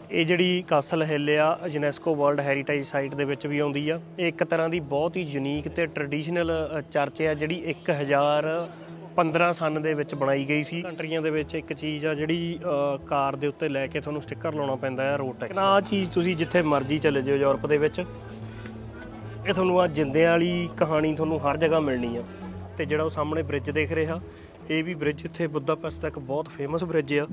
ਇਹ ਜਿਹੜੀ ਕਾਸਲ ਹਿੱਲ ਆ ਯੂਨੈਸਕੋ ਵਰਲਡ ਹੈਰੀਟੇਜ ਸਾਈਟ ਦੇ ਵਿੱਚ ਵੀ ਆਉਂਦੀ ਆ। ਇਹ ਇੱਕ ਤਰ੍ਹਾਂ ਦੀ ਬਹੁਤ ਹੀ ਯੂਨੀਕ ਤੇ ਟ੍ਰੈਡੀਸ਼ਨਲ ਚਰਚ ਆ ਜਿਹੜੀ 1015 ਸਨ ਦੇ ਵਿੱਚ ਬਣਾਈ ਗਈ ਸੀ। ਕੰਟਰੀਆਂ ਦੇ ਵਿੱਚ ਇੱਕ ਚੀਜ਼ ਆ ਜਿਹੜੀ ਕਾਰ ਦੇ ਉੱਤੇ ਲੈ ਕੇ ਤੁਹਾਨੂੰ ਸਟicker ਲਾਉਣਾ ਪੈਂਦਾ ਆ ਰੋਡ ਟੈਕਸ। ਆਹ ਚੀਜ਼ ਤੁਸੀਂ ਜਿੱਥੇ ਮਰਜ਼ੀ ਚਲੇ ਜਾਓ ਯੂਰਪ ਦੇ ਵਿੱਚ, ਇਹ ਤੁਹਾਨੂੰ ਆ ਜਿੰਦਿਆਂ ਵਾਲੀ ਕਹਾਣੀ ਤੁਹਾਨੂੰ ਹਰ ਜਗ੍ਹਾ ਮਿਲਣੀ ਆ। ਤੇ ਜਿਹੜਾ ਉਹ ਸਾਹਮਣੇ ਬ੍ਰਿਜ ਦੇਖ ਰਿਹਾ, ਇਹ ਵੀ ਬ੍ਰਿਜ ਇੱਥੇ ਬੁਦਾਪੈਸਟ ਦਾ ਇੱਕ ਬਹੁਤ ਫੇਮਸ ਬ੍ਰਿਜ ਆ।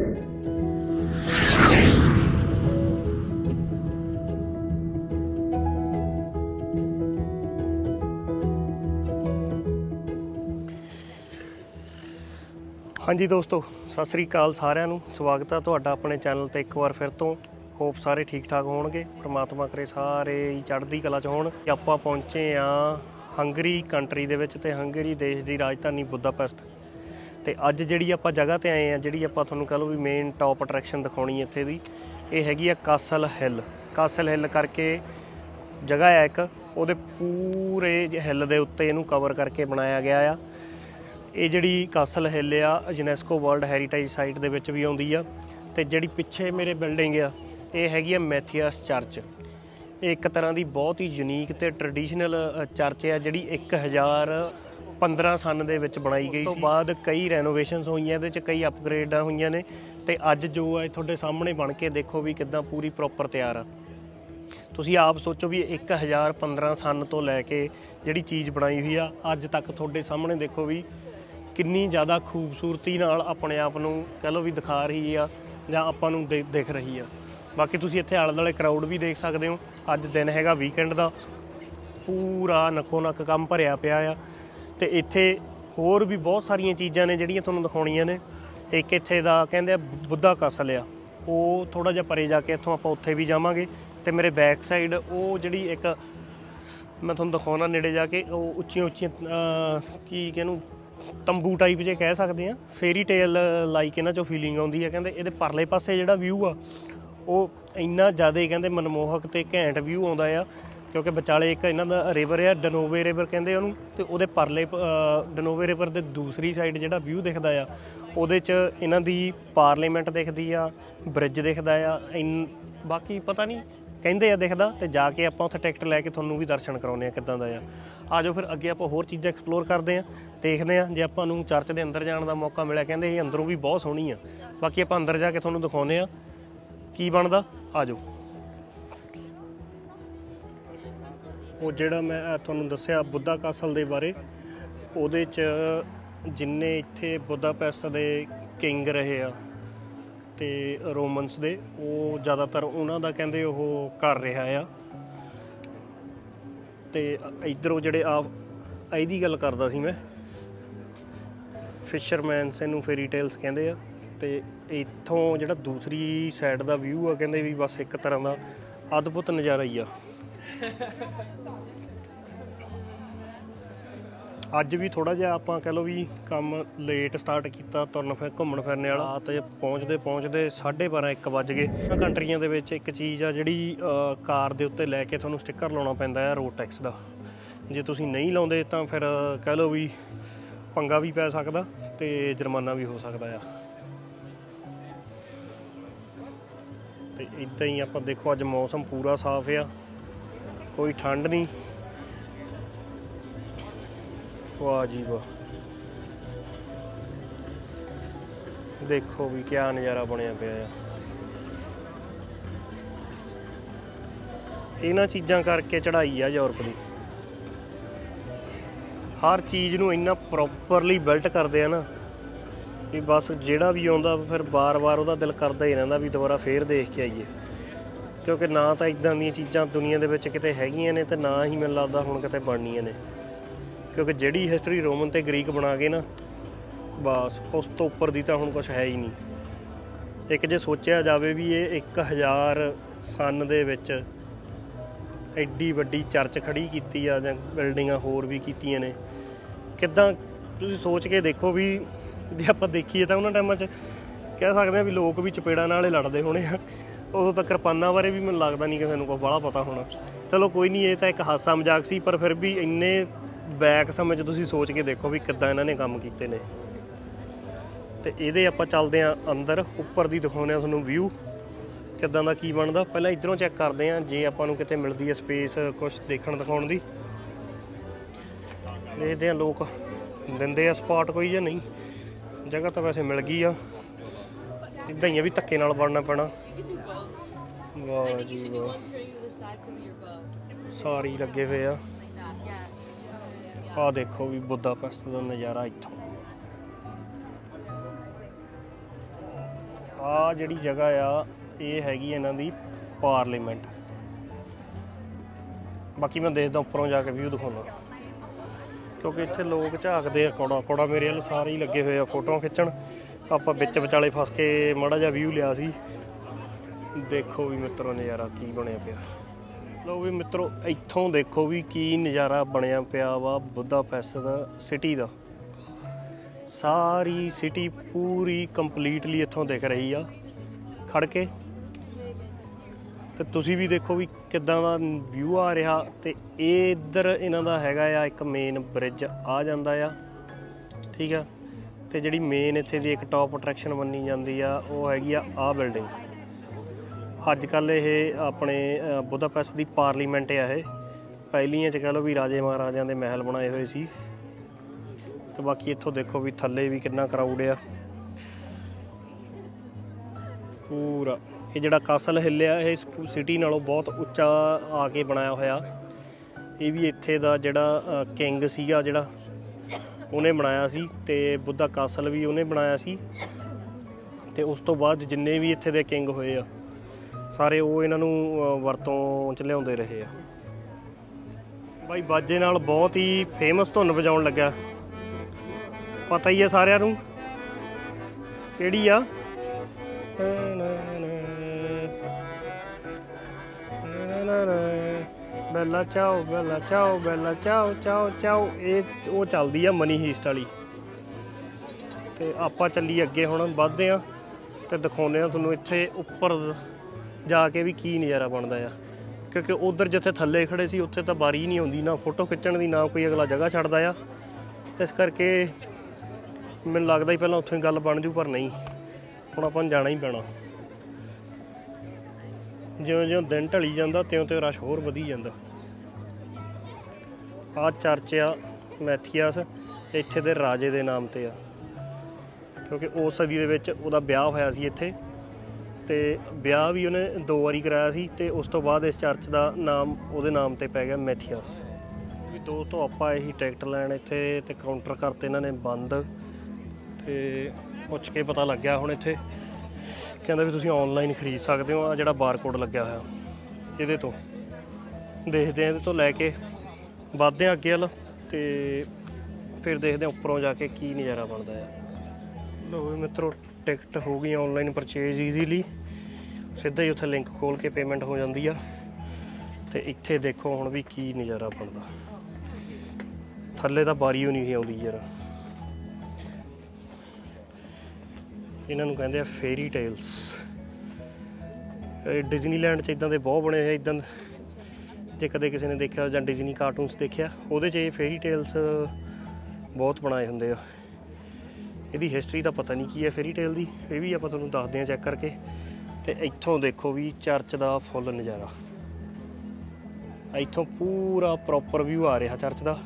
ਹਾਂਜੀ ਦੋਸਤੋ, ਸਤਿ ਸ੍ਰੀ ਅਕਾਲ ਸਾਰਿਆਂ ਨੂੰ। ਸਵਾਗਤ ਹੈ ਤੁਹਾਡਾ ਆਪਣੇ ਚੈਨਲ ਤੇ ਇੱਕ ਵਾਰ ਫਿਰ ਤੋਂ। ਹੋਪ ਸਾਰੇ ਠੀਕ ਠਾਕ ਹੋਣਗੇ, ਪ੍ਰਮਾਤਮਾ ਕਰੇ ਸਾਰੇ ਹੀ ਚੜ੍ਹਦੀ ਕਲਾ 'ਚ ਹੋਣ। ਆਪਾਂ ਪਹੁੰਚੇ ਹਾਂ ਹੰਗਰੀ ਕੰਟਰੀ ਦੇ ਵਿੱਚ, ਤੇ ਹੰਗਰੀ ਦੇਸ਼ ਦੀ ਰਾਜਧਾਨੀ ਬੁਦਾਪੈਸਟ। ਤੇ ਅੱਜ ਜਿਹੜੀ ਆਪਾਂ ਜਗ੍ਹਾ ਤੇ ਆਏ ਆ, ਜਿਹੜੀ ਆਪਾਂ ਤੁਹਾਨੂੰ ਕਹ ਲਓ ਵੀ ਮੇਨ ਟੌਪ ਅਟਰੈਕਸ਼ਨ ਦਿਖਾਉਣੀ ਇੱਥੇ ਦੀ, ਇਹ ਹੈਗੀ ਆ ਕਾਸਲ ਹਿੱਲ। ਕਾਸਲ ਹਿੱਲ ਕਰਕੇ ਜਗ੍ਹਾ ਆ ਇੱਕ, ਉਹਦੇ ਪੂਰੇ ਹਿੱਲ ਦੇ ਉੱਤੇ ਇਹਨੂੰ ਕਵਰ ਕਰਕੇ ਬਣਾਇਆ ਗਿਆ ਆ। ਇਹ ਜਿਹੜੀ ਕਾਸਲ ਹਿੱਲ ਆ ਯੂਨੈਸਕੋ ਵਰਲਡ ਹੈਰੀਟੇਜ ਸਾਈਟ ਦੇ ਵਿੱਚ ਵੀ ਆਉਂਦੀ ਆ। ਤੇ ਜਿਹੜੀ ਪਿੱਛੇ ਮੇਰੇ ਬਿਲਡਿੰਗ ਆ, ਇਹ ਹੈਗੀ ਆ ਮੈਥੀਅਸ ਚਰਚ। ਇਹ ਇੱਕ ਤਰ੍ਹਾਂ ਦੀ ਬਹੁਤ ਹੀ ਯੂਨੀਕ ਤੇ ਟ੍ਰੈਡੀਸ਼ਨਲ ਚਰਚ ਆ ਜਿਹੜੀ 1015 ਸਨ ਦੇ ਵਿੱਚ ਬਣਾਈ ਗਈ ਸੀ। ਉਸ ਤੋਂ ਬਾਅਦ ਕਈ ਰੈਨੋਵੇਸ਼ਨਸ ਹੋਈਆਂ, ਇਹਦੇ 'ਚ ਕਈ ਅਪਗ੍ਰੇਡਾਂ ਹੋਈਆਂ ਨੇ। ਤੇ ਅੱਜ ਜੋ ਹੈ ਤੁਹਾਡੇ ਸਾਹਮਣੇ ਬਣ ਕੇ ਦੇਖੋ ਵੀ ਕਿੱਦਾਂ ਪੂਰੀ ਪ੍ਰੋਪਰ ਤਿਆਰ ਆ। ਤੁਸੀਂ ਆਪ ਸੋਚੋ ਵੀ 1015 ਸਨ ਤੋਂ ਲੈ ਕੇ ਜਿਹੜੀ ਚੀਜ਼ ਬਣਾਈ ਹੋਈ ਆ ਅੱਜ ਤੱਕ ਤੁਹਾਡੇ ਸਾਹਮਣੇ ਦੇਖੋ ਵੀ ਕਿੰਨੀ ਜ਼ਿਆਦਾ ਖੂਬਸੂਰਤੀ ਨਾਲ ਆਪਣੇ ਆਪ ਨੂੰ ਕਹਿ ਲਓ ਵੀ ਦਿਖਾ ਰਹੀ ਆ ਜਾਂ ਆਪਾਂ ਨੂੰ ਦਿਖ ਰਹੀ ਆ। ਬਾਕੀ ਤੁਸੀਂ ਇੱਥੇ ਆਲੇ ਦੁਆਲੇ ਕਰਾਊਡ ਵੀ ਦੇਖ ਸਕਦੇ ਹੋ। ਅੱਜ ਦਿਨ ਹੈਗਾ ਵੀਕਐਂਡ ਦਾ, ਪੂਰਾ ਨੱਕੋ ਨੱਕ ਕੰਮ ਭਰਿਆ ਪਿਆ ਆ। ਤੇ ਇੱਥੇ ਹੋਰ ਵੀ ਬਹੁਤ ਸਾਰੀਆਂ ਚੀਜ਼ਾਂ ਨੇ ਜਿਹੜੀਆਂ ਤੁਹਾਨੂੰ ਦਿਖਾਉਣੀਆਂ ਨੇ। ਇੱਕ ਇੱਥੇ ਦਾ ਕਹਿੰਦੇ ਆ ਬੁੱਧਾ ਕਾਸਲ ਆ, ਉਹ ਥੋੜ੍ਹਾ ਜਿਹਾ ਪਰੇ ਜਾ ਕੇ ਇੱਥੋਂ ਆਪਾਂ ਉੱਥੇ ਵੀ ਜਾਵਾਂਗੇ। ਤੇ ਮੇਰੇ ਬੈਕ ਸਾਈਡ ਉਹ ਜਿਹੜੀ ਇੱਕ ਮੈਂ ਤੁਹਾਨੂੰ ਦਿਖਾਉਣਾ ਨੇੜੇ ਜਾ ਕੇ, ਉਹ ਉੱਚੀਆਂ ਉੱਚੀਆਂ ਕੀ ਕਹਿੰਨੂੰ ਤੰਬੂ ਟਾਈਪ ਜੇ ਕਹਿ ਸਕਦੇ ਆ, ਫੇਰੀ ਟੇਲ ਲਾਈਕ ਇਹਨਾਂ 'ਚੋਂ ਫੀਲਿੰਗ ਆਉਂਦੀ ਹੈ। ਕਹਿੰਦੇ ਇਹਦੇ ਪਰਲੇ ਪਾਸੇ ਜਿਹੜਾ ਵਿਊ ਆ ਉਹ ਇੰਨਾ ਜ਼ਿਆਦਾ ਕਹਿੰਦੇ ਮਨਮੋਹਕ ਤੇ ਘੈਂਟ ਵਿਊ ਆਉਂਦਾ ਆ, ਕਿਉਂਕਿ ਵਿਚਾਲੇ ਇੱਕ ਇਹਨਾਂ ਦਾ ਰਿਵਰ ਆ, ਡਨੋਵੇ ਰਿਵਰ ਕਹਿੰਦੇ ਉਹਨੂੰ। ਤੇ ਉਹਦੇ ਪਰਲੇ ਡਨੋਵੇ ਰਿਵਰ ਦੇ ਦੂਸਰੀ ਸਾਈਡ ਜਿਹੜਾ ਵਿਊ ਦਿਖਦਾ ਆ, ਉਹਦੇ 'ਚ ਇਹਨਾਂ ਦੀ ਪਾਰਲੀਮੈਂਟ ਦਿਖਦੀ ਆ, ਬ੍ਰਿਜ ਦਿਖਦਾ ਆ। ਬਾਕੀ ਪਤਾ ਨਹੀਂ ਕਹਿੰਦੇ ਆ ਦਿਖਦਾ। ਤੇ ਜਾ ਕੇ ਆਪਾਂ ਉੱਥੇ ਟਿਕਟ ਲੈ ਕੇ ਤੁਹਾਨੂੰ ਵੀ ਦਰਸ਼ਨ ਕਰਾਉਂਦੇ ਆ ਕਿੱਦਾਂ ਦਾ ਆ। ਆ ਜਾਓ ਫਿਰ ਅੱਗੇ ਆਪਾਂ ਹੋਰ ਚੀਜ਼ਾਂ ਐਕਸਪਲੋਰ ਕਰਦੇ ਹਾਂ, ਦੇਖਦੇ ਹਾਂ ਜੇ ਆਪਾਂ ਨੂੰ ਚਰਚ ਦੇ ਅੰਦਰ ਜਾਣ ਦਾ ਮੌਕਾ ਮਿਲਿਆ। ਕਹਿੰਦੇ ਇਹ ਅੰਦਰੋਂ ਵੀ ਬਹੁਤ ਸੋਹਣੀ ਆ। ਬਾਕੀ ਆਪਾਂ ਅੰਦਰ ਜਾ ਕੇ ਤੁਹਾਨੂੰ ਦਿਖਾਉਂਦੇ ਹਾਂ ਕੀ ਬਣਦਾ। ਆ ਜਾਓ। ਉਹ ਜਿਹੜਾ ਮੈਂ ਤੁਹਾਨੂੰ ਦੱਸਿਆ ਬੁੱਧਾ ਕਾਸਲ ਦੇ ਬਾਰੇ, ਉਹਦੇ 'ਚ ਜਿੰਨੇ ਇੱਥੇ ਬੁਦਾਪੈਸਟ ਦੇ ਕਿੰਗ ਰਹੇ ਆ ਤੇ ਰੋਮਨਸ ਦੇ, ਉਹ ਜ਼ਿਆਦਾਤਰ ਉਹਨਾਂ ਦਾ ਕਹਿੰਦੇ ਉਹ ਕਰ ਰਿਹਾ ਆ। ਤੇ ਇੱਧਰੋਂ ਜਿਹੜੇ ਇਹਦੀ ਗੱਲ ਕਰਦਾ ਸੀ ਮੈਂ, ਫਿਸ਼ਰਮੈਨਸ ਇਹਨੂੰ ਫੇਰੀ ਟੇਲਸ ਕਹਿੰਦੇ ਆ। ਤੇ ਇੱਥੋਂ ਜਿਹੜਾ ਦੂਸਰੀ ਸਾਈਡ ਦਾ ਵਿਊ ਆ, ਕਹਿੰਦੇ ਵੀ ਬਸ ਇੱਕ ਤਰ੍ਹਾਂ ਦਾ ਅਦਭੁਤ ਨਜ਼ਾਰਾ ਹੀ ਆ। ਅੱਜ ਵੀ ਥੋੜ੍ਹਾ ਜਿਹਾ ਆਪਾਂ ਕਹਿ ਲਓ ਵੀ ਕੰਮ ਲੇਟ ਸਟਾਰਟ ਕੀਤਾ, ਘੁੰਮਣ ਫਿਰਨ ਵਾਲਾ। ਤੇ ਪਹੁੰਚਦੇ 12:30 1 ਵੱਜ ਗਏ। ਕੰਟਰੀਆਂ ਦੇ ਵਿੱਚ ਇੱਕ ਚੀਜ਼ ਆ ਜਿਹੜੀ ਕਾਰ ਦੇ ਉੱਤੇ ਲੈ ਕੇ ਤੁਹਾਨੂੰ ਸਟicker ਲਾਉਣਾ ਪੈਂਦਾ ਆ ਰੋਡ ਟੈਕਸ ਦਾ। ਜੇ ਤੁਸੀਂ ਨਹੀਂ ਲਾਉਂਦੇ ਤਾਂ ਫਿਰ ਕਹਿ ਲਓ ਵੀ ਪੰਗਾ ਵੀ ਪੈ ਸਕਦਾ ਤੇ ਜੁਰਮਾਨਾ ਵੀ ਹੋ ਸਕਦਾ ਆ। ਤੇ ਇੱਦਾਂ ਹੀ ਆਪਾਂ ਦੇਖੋ ਅੱਜ ਮੌਸਮ ਪੂਰਾ ਸਾਫ਼ ਆ, ਕੋਈ ਠੰਡ ਨਹੀਂ। ਵਾਹ ਜੀ ਵਾਹ, ਦੇਖੋ ਵੀ ਕਿਆ ਨਜ਼ਾਰਾ ਬਣਿਆ ਪਿਆ ਆ। ਇਹਨਾਂ ਚੀਜ਼ਾਂ ਕਰਕੇ ਚੜ੍ਹਾਈ ਆ ਯੂਰਪ ਦੀ। ਹਰ ਚੀਜ਼ ਨੂੰ ਇੰਨਾ ਪ੍ਰੋਪਰਲੀ ਬਿਲਟ ਕਰਦੇ ਆ ਨਾ ਵੀ ਬਸ ਜਿਹੜਾ ਵੀ ਆਉਂਦਾ ਫਿਰ ਵਾਰ-ਵਾਰ ਉਹਦਾ ਦਿਲ ਕਰਦਾ ਹੀ ਰਹਿੰਦਾ ਵੀ ਦੁਬਾਰਾ ਫੇਰ ਦੇਖ ਕੇ ਆਈਏ। ਕਿਉਂਕਿ ਨਾ ਤਾਂ ਇੱਦਾਂ ਦੀਆਂ ਚੀਜ਼ਾਂ ਦੁਨੀਆ ਦੇ ਵਿੱਚ ਕਿਤੇ ਹੈਗੀਆਂ ਨੇ, ਤੇ ਨਾ ਹੀ ਮੈਨੂੰ ਲੱਗਦਾ ਹੁਣ ਕਿਤੇ ਬਣਨੀਆਂ ਨੇ। ਕਿਉਂਕਿ ਜਿਹੜੀ ਹਿਸਟਰੀ ਰੋਮਨ ਤੇ ਗਰੀਕ ਬਣਾ ਗਏ ਨਾ, ਬਸ ਉਸ ਤੋਂ ਉੱਪਰ ਦੀ ਤਾਂ ਹੁਣ ਕੁਛ ਹੈ ਹੀ ਨਹੀਂ। ਇੱਕ ਜੇ ਸੋਚਿਆ ਜਾਵੇ ਵੀ ਇਹ 1000 ਸਨ ਦੇ ਵਿੱਚ ਐਡੀ ਵੱਡੀ ਚਰਚ ਖੜੀ ਕੀਤੀ ਆ, ਜਾਂ ਬਿਲਡਿੰਗਾਂ ਹੋਰ ਵੀ ਕੀਤੀਆਂ ਨੇ, ਕਿੱਦਾਂ ਤੁਸੀਂ ਸੋਚ ਕੇ ਦੇਖੋ ਵੀ ਜੇ ਆਪਾਂ ਦੇਖੀਏ ਤਾਂ ਉਹਨਾਂ ਟਾਈਮਾਂ 'ਚ ਕਹਿ ਸਕਦੇ ਹਾਂ ਵੀ ਲੋਕ ਵੀ ਚਪੇੜਾਂ ਨਾਲ ਹੀ ਲੜਦੇ ਹੋਣੇ ਆ। ਉਦੋਂ ਤਾਂ ਕਿਰਪਾਨਾਂ ਬਾਰੇ ਵੀ ਮੈਨੂੰ ਲੱਗਦਾ ਨਹੀਂ ਕਿਸੇ ਨੂੰ ਕੋਈ ਬਾਹਲਾ ਪਤਾ ਹੋਣਾ। ਚਲੋ ਕੋਈ ਨਹੀਂ, ਇਹ ਤਾਂ ਇੱਕ ਹਾਸਾ ਮਜ਼ਾਕ ਸੀ, ਪਰ ਫਿਰ ਵੀ ਇੰਨੇ ਬੈਕ ਸਮੇਂ 'ਚ ਤੁਸੀਂ ਸੋਚ ਕੇ ਦੇਖੋ ਵੀ ਕਿੱਦਾਂ ਇਹਨਾਂ ਨੇ ਕੰਮ ਕੀਤੇ ਨੇ। ਤੇ ਇਹਦੇ ਆਪਾਂ ਚੱਲਦੇ ਹਾਂ ਅੰਦਰ, ਉੱਪਰ ਦੀ ਦਿਖਾਉਂਦੇ ਹਾਂ ਤੁਹਾਨੂੰ ਵਿਊ। ਕਿੱਦਾਂ ਦਾ ਕੀ ਬਣਦਾ। ਪਹਿਲਾਂ ਇੱਧਰੋਂ ਚੈੱਕ ਕਰਦੇ ਹਾਂ, ਜੇ ਆਪਾਂ ਨੂੰ ਕਿਤੇ ਮਿਲਦੀ ਹੈ ਸਪੇਸ ਕੁਛ ਦੇਖਣ ਦਿਖਾਉਣ ਦੀ। ਦੇਖਦੇ ਹਾਂ ਲੋਕ ਦਿੰਦੇ ਆ ਸਪਾਟ ਕੋਈ ਜਾਂ ਨਹੀਂ। ਜਗ੍ਹਾ ਤਾਂ ਵੈਸੇ ਮਿਲ ਗਈ ਆ, ਇੱਦਾਂ ਹੀ ਆ ਵੀ ਧੱਕੇ ਨਾਲ ਬਣਨਾ ਪੈਣਾ। ਵਾਹ ਜੀ ਵਾਹ, ਸਾਰੇ ਲੱਗੇ ਹੋਏ ਆ। ਆਹ ਦੇਖੋ ਵੀ ਬੁਦਾਪੈਸਟ ਦਾ ਨਜ਼ਾਰਾ ਇੱਥੋਂ। ਆਹ ਜਿਹੜੀ ਜਗ੍ਹਾ ਆ ਇਹ ਹੈਗੀ ਇਹਨਾਂ ਦੀ ਪਾਰਲੀਮੈਂਟ। ਬਾਕੀ ਮੈਂ ਦੇਖਦਾ ਉੱਪਰੋਂ ਜਾ ਕੇ ਵਿਊ ਦਿਖਾਉਣਾ, ਕਿਉਂਕਿ ਇੱਥੇ ਲੋਕ ਝਾਕਦੇ ਆ। ਕੌੜਾ ਮੇਰੇ ਵੱਲ ਸਾਰੇ ਹੀ ਲੱਗੇ ਹੋਏ ਆ ਫੋਟੋਆਂ ਖਿੱਚਣ। ਆਪਾਂ ਵਿੱਚ ਵਿਚਾਲੇ ਫਸ ਕੇ ਮਾੜਾ ਜਿਹਾ ਵਿਊ ਲਿਆ ਸੀ। ਦੇਖੋ ਵੀ ਮਿੱਤਰੋ ਨਜ਼ਾਰਾ ਕੀ ਬਣਿਆ ਪਿਆ। ਲਓ ਵੀ ਮਿੱਤਰੋ ਇੱਥੋਂ ਦੇਖੋ ਵੀ ਕੀ ਨਜ਼ਾਰਾ ਬਣਿਆ ਪਿਆ ਵਾ ਬੁਦਾਪੈਸਟ ਦਾ ਸਿਟੀ ਦਾ। ਸਾਰੀ ਸਿਟੀ ਪੂਰੀ ਕੰਪਲੀਟਲੀ ਇੱਥੋਂ ਦਿਖ ਰਹੀ ਆ ਖੜ ਕੇ। ਤੇ ਤੁਸੀਂ ਵੀ ਦੇਖੋ ਵੀ ਕਿੱਦਾਂ ਦਾ ਵਿਊ ਆ ਰਿਹਾ। ਤੇ ਇਹ ਇੱਧਰ ਇਹਨਾਂ ਦਾ ਹੈਗਾ ਆ ਇੱਕ ਮੇਨ ਬ੍ਰਿਜ ਆ ਜਾਂਦਾ ਆ, ਠੀਕ ਆ। ਤੇ ਜਿਹੜੀ ਮੇਨ ਇੱਥੇ ਦੀ ਇੱਕ ਟੌਪ ਅਟਰੈਕਸ਼ਨ ਮੰਨੀ ਜਾਂਦੀ ਆ ਉਹ ਹੈਗੀ ਆ ਆਹ ਬਿਲਡਿੰਗ। ਅੱਜ ਕੱਲ੍ਹ ਇਹ ਆਪਣੇ ਬੁਦਾਪੈਸਟ ਦੀ ਪਾਰਲੀਮੈਂਟ ਆ। ਇਹ ਪਹਿਲੀਆਂ 'ਚ ਕਹਿ ਲਓ ਵੀ ਰਾਜੇ ਮਹਾਰਾਜਿਆਂ ਦੇ ਮਹਿਲ ਬਣਾਏ ਹੋਏ ਸੀ। ਤੇ ਬਾਕੀ ਇੱਥੋਂ ਦੇਖੋ ਵੀ ਥੱਲੇ ਵੀ ਕਿੰਨਾ ਕਰਾਊਡ ਆ ਪੂਰਾ। ਇਹ ਜਿਹੜਾ ਕਾਸਲ ਹਿੱਲ ਆ ਇਹ ਸਿਟੀ ਨਾਲੋਂ ਬਹੁਤ ਉੱਚਾ ਆ ਕੇ ਬਣਾਇਆ ਹੋਇਆ। ਇਹ ਵੀ ਇੱਥੇ ਦਾ ਜਿਹੜਾ ਕਿੰਗ ਸੀਗਾ ਜਿਹੜਾ ਉਹਨੇ ਬਣਾਇਆ ਸੀ, ਤੇ ਬੁੱਧਾ ਕਾਸਲ ਵੀ ਉਹਨੇ ਬਣਾਇਆ ਸੀ। ਤੇ ਉਸ ਤੋਂ ਬਾਅਦ ਜਿੰਨੇ ਵੀ ਇੱਥੇ ਦੇ ਕਿੰਗ ਹੋਏ ਆ ਸਾਰੇ ਉਹ ਇਹਨਾਂ ਨੂੰ ਵਰਤੋਂ 'ਚ ਲਿਆਉਂਦੇ ਰਹੇ ਆ। ਬਾਈ ਬਾਜੇ ਨਾਲ ਬਹੁਤ ਹੀ ਫੇਮਸ ਧੁਨ ਵਜਾਉਣ ਲੱਗਾ, ਪਤਾ ਹੀ ਹੈ ਸਾਰਿਆਂ ਨੂੰ ਕਿਹੜੀ ਆ। ਬੈਲਾ ਚਾਓ ਬੈਲਾ ਚਾਓ ਬੈਲਾ ਚਾਓ ਚਾਓ ਚਾਓ, ਇਹ ਉਹ ਚੱਲਦੀ ਆ ਮਨੀ ਹੀਸਟ ਵਾਲੀ। ਤੇ ਆਪਾਂ ਚੱਲੀ ਅੱਗੇ ਹੁਣ ਵੱਧਦੇ ਆ ਤੇ ਦਿਖਾਉਂਦੇ ਆ ਤੁਹਾਨੂੰ ਇੱਥੇ ਉੱਪਰ ਜਾ ਕੇ ਵੀ ਕੀ ਨਜ਼ਾਰਾ ਬਣਦਾ ਆ। ਕਿਉਂਕਿ ਉਧਰ ਜਿੱਥੇ ਥੱਲੇ ਖੜੇ ਸੀ ਉੱਥੇ ਤਾਂ ਬਾਰੀ ਨਹੀਂ ਆਉਂਦੀ, ਨਾ ਫੋਟੋ ਖਿੱਚਣ ਦੀ, ਨਾ ਕੋਈ ਅਗਲਾ ਜਗ੍ਹਾ ਛੱਡਦਾ ਆ। ਇਸ ਕਰਕੇ ਮੈਨੂੰ ਲੱਗਦਾ ਹੀ ਪਹਿਲਾਂ ਉੱਥੋਂ ਹੀ ਗੱਲ ਬਣ ਜੂ, ਪਰ ਨਹੀਂ, ਹੁਣ ਆਪਾਂ ਨੂੰ ਜਾਣਾ ਹੀ ਪੈਣਾ। ਜਿਉਂ ਜਿਉਂ ਦਿਨ ਢਲੀ ਜਾਂਦਾ ਤਿਉਂ ਤਿਉਂ ਰਸ਼ ਹੋਰ ਵਧੀ ਜਾਂਦਾ। ਆਹ ਚਰਚ ਆ ਮੈਥੀਅਸ, ਇੱਥੇ ਦੇ ਰਾਜੇ ਦੇ ਨਾਮ 'ਤੇ ਆ, ਕਿਉਂਕਿ ਉਸ ਸਦੀ ਦੇ ਵਿੱਚ ਉਹਦਾ ਵਿਆਹ ਹੋਇਆ ਸੀ ਇੱਥੇ। ਤੇ ਵਿਆਹ ਵੀ ਉਹਨੇ 2 ਵਾਰੀ ਕਰਾਇਆ ਸੀ। ਤੇ ਉਸ ਤੋਂ ਬਾਅਦ ਇਸ ਚਰਚ ਦਾ ਨਾਮ ਉਹਦੇ ਨਾਮ 'ਤੇ ਪੈ ਗਿਆ ਮੈਥੀਅਸ। ਵੀ ਦੋਸਤੋ ਆਪਾਂ ਇਹੀ ਟਿਕਟ ਲੈਣ ਇੱਥੇ ਤੇ ਕਾਊਂਟਰ ਕਰਤੇ ਇਹਨਾਂ ਨੇ ਬੰਦ। ਤੇ ਪੁੱਛ ਕੇ ਪਤਾ ਲੱਗਿਆ ਹੁਣ ਇੱਥੇ ਕਹਿੰਦਾ ਵੀ ਤੁਸੀਂ ਔਨਲਾਈਨ ਖਰੀਦ ਸਕਦੇ ਹੋ। ਆ ਜਿਹੜਾ ਬਾਰਕੋਡ ਲੱਗਿਆ ਹੋਇਆ ਇਹਦੇ ਤੋਂ ਦੇਖਦੇ ਹਾਂ, ਇਹਦੇ ਤੋਂ ਲੈ ਕੇ ਵੱਧਦੇ ਹਾਂ ਅੱਗੇ ਵੱਲ ਤੇ ਫਿਰ ਦੇਖਦੇ ਹਾਂ ਉੱਪਰੋਂ ਜਾ ਕੇ ਕੀ ਨਜ਼ਾਰਾ ਬਣਦਾ ਆ। ਲਓ ਮਿੱਤਰੋ ਟਿਕਟ ਹੋ ਗਈ ਔਨਲਾਈਨ ਪਰਚੇਜ਼ ਈਜ਼ੀਲੀ, ਸਿੱਧਾ ਹੀ ਉੱਥੇ ਲਿੰਕ ਖੋਲ੍ਹ ਕੇ ਪੇਮੈਂਟ ਹੋ ਜਾਂਦੀ ਆ। ਤੇ ਇੱਥੇ ਦੇਖੋ ਹੁਣ ਵੀ ਕੀ ਨਜ਼ਾਰਾ ਬਣਦਾ। ਥੱਲੇ ਤਾਂ ਬਾਰੀ ਓ ਨਹੀਂ ਆਉਂਦੀ ਯਾਰ। ਇਹਨਾਂ ਨੂੰ ਕਹਿੰਦੇ ਆ ਫੇਰੀ ਟੇਲਸ। ਡਿਜ਼ਨੀਲੈਂਡ 'ਚ ਇੱਦਾਂ ਦੇ ਬਹੁਤ ਬਣੇ ਹੋਏ। ਇੱਦਾਂ ਜੇ ਕਦੇ ਕਿਸੇ ਨੇ ਦੇਖਿਆ ਜਾਂ ਡਿਜ਼ਨੀ ਕਾਰਟੂਨਸ ਦੇਖਿਆ ਉਹਦੇ 'ਚ ਇਹ ਫੇਰੀ ਟੇਲਸ ਬਹੁਤ ਬਣਾਏ ਹੁੰਦੇ ਆ। ਇਹਦੀ ਹਿਸਟਰੀ ਤਾਂ ਪਤਾ ਨਹੀਂ ਕੀ ਹੈ ਫੇਰੀ ਟੇਲ ਦੀ, ਇਹ ਵੀ ਆਪਾਂ ਤੁਹਾਨੂੰ ਦੱਸਦੇ ਹਾਂ ਚੈੱਕ ਕਰਕੇ। ਤੇ ਇੱਥੋਂ ਦੇਖੋ ਵੀ ਚਰਚ ਦਾ ਫੁੱਲ ਨਜ਼ਾਰਾ, ਇੱਥੋਂ ਪੂਰਾ ਪ੍ਰੋਪਰ ਵਿਊ ਆ ਰਿਹਾ ਚਰਚ ਦਾ।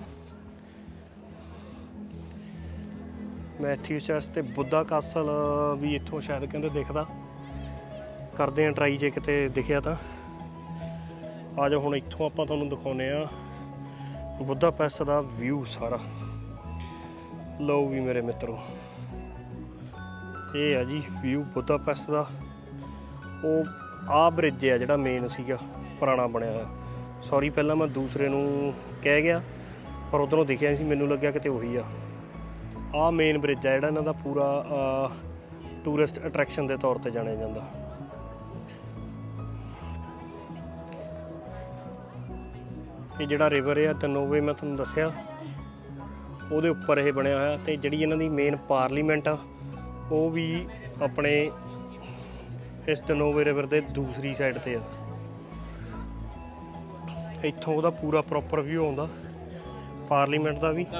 ਮੈਥਿਊ ਚਰਚ ਤੇ ਬੁੱਧਾ ਕਾਸਲ ਵੀ ਇੱਥੋਂ ਸ਼ਾਇਦ ਕਹਿੰਦੇ ਦਿਖਦਾ। ਕਰਦੇ ਹਾਂ ਟਰਾਈ ਜੇ ਕਿਤੇ ਦਿਖਿਆ ਤਾਂ। ਆ ਜਾਓ ਹੁਣ ਇੱਥੋਂ ਆਪਾਂ ਤੁਹਾਨੂੰ ਦਿਖਾਉਂਦੇ ਹਾਂ ਬੁਦਾਪੈਸਟ ਦਾ ਵਿਊ ਸਾਰਾ। ਲਓ ਵੀ ਮੇਰੇ ਮਿੱਤਰੋ ਇਹ ਆ ਜੀ ਵਿਊ ਬੁਦਾਪੈਸਟ ਦਾ। ਉਹ ਆਹ ਬ੍ਰਿਜ ਆ ਜਿਹੜਾ ਮੇਨ ਸੀਗਾ ਪੁਰਾਣਾ ਬਣਿਆ ਹੋਇਆ। ਸੌਰੀ ਪਹਿਲਾਂ ਮੈਂ ਦੂਸਰੇ ਨੂੰ ਕਹਿ ਗਿਆ, ਪਰ ਉੱਧਰੋਂ ਦਿਖਿਆ ਸੀ, ਮੈਨੂੰ ਲੱਗਿਆ ਕਿਤੇ ਉਹੀ ਆ। ਆਹ ਮੇਨ ਬ੍ਰਿਜ ਆ ਜਿਹੜਾ ਇਹਨਾਂ ਦਾ ਪੂਰਾ ਟੂਰਿਸਟ ਅਟਰੈਕਸ਼ਨ ਦੇ ਤੌਰ 'ਤੇ ਜਾਣਿਆ ਜਾਂਦਾ। ਇਹ ਜਿਹੜਾ ਰਿਵਰ ਆ ਤਨੋਵੇ ਮੈਂ ਤੁਹਾਨੂੰ ਦੱਸਿਆ ਉਹਦੇ ਉੱਪਰ ਇਹ ਬਣਿਆ ਹੋਇਆ। ਤੇ ਜਿਹੜੀ ਇਹਨਾਂ ਦੀ ਮੇਨ ਪਾਰਲੀਮੈਂਟ ਆ ਉਹ ਵੀ ਆਪਣੇ ਇਸ ਤਨੋਵੇ ਰਿਵਰ ਦੇ ਦੂਸਰੀ ਸਾਈਡ 'ਤੇ ਆ। ਇੱਥੋਂ ਉਹਦਾ ਪੂਰਾ ਪ੍ਰੋਪਰ ਵਿਊ ਆਉਂਦਾ ਪਾਰਲੀਮੈਂਟ ਦਾ ਵੀ।